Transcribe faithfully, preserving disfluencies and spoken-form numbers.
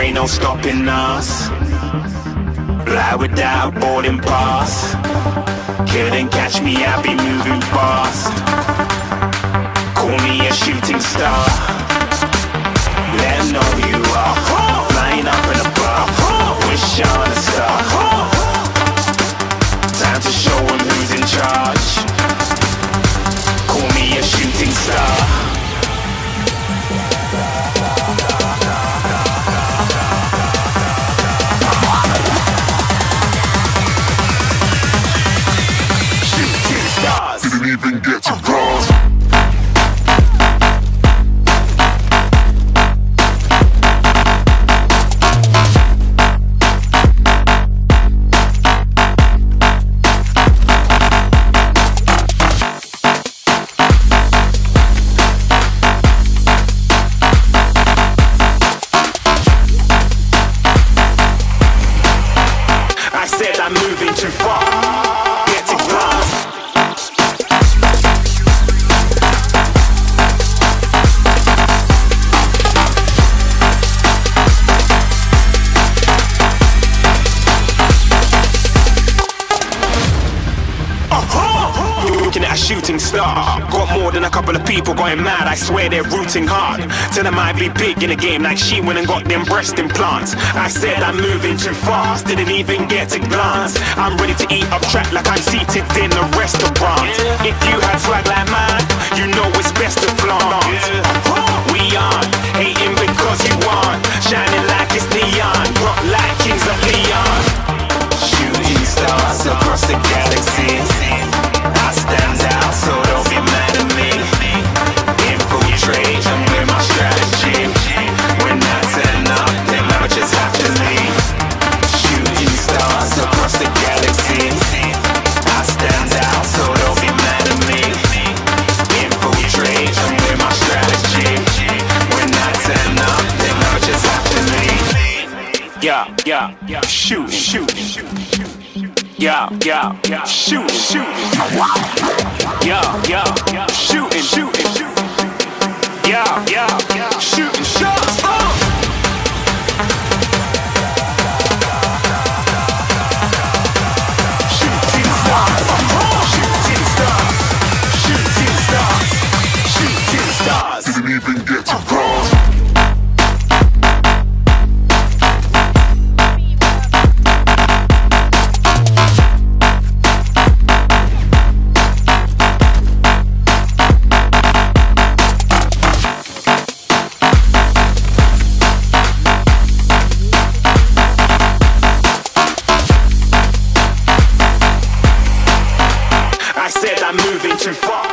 ain't no stopping us. Fly without boarding pass. Couldn't catch me, I be moving fast. Call me a shooting star. Let 'em know you are. Flying up in a bar. Wish on a star. Time to show 'em who's in charge. Call me a shooting star. Didn't even get to cross. I said I'm moving too far. Get to glass. Looking at a shooting star. Got more than a couple of people going mad. I swear they're rooting hard. Tell them I'd be big in the game like she went and got them breast implants. I said I'm moving too fast, didn't even get to glance. I'm ready to eat up track like I'm seated in a restaurant. If you had swag like mine, you know it's best to flaunt. We aren't hating because you aren't. Shining like it's neon, rock like kings of Leon. Shooting stars across the galaxy. I stand out, so don't be mad at me. Infiltrate, I'm with my strategy. When I turn up, them amateurs have to leave. Shooting stars across the galaxy. I stand out, so don't be mad at me. Infiltrate, I'm with my strategy. When I turn up, them amateurs have to leave. Yeah, yeah, yeah, shoot, shoot, shoot. Yeah, yeah, yeah, shooting, shooting. Yeah, yeah, yeah, shooting, shooting. Yeah, yeah, yeah, shooting shots. Uh. Shooting stars, shooting stars, shooting stars, shooting stars. Didn't even get to cross. I said I'm moving too far.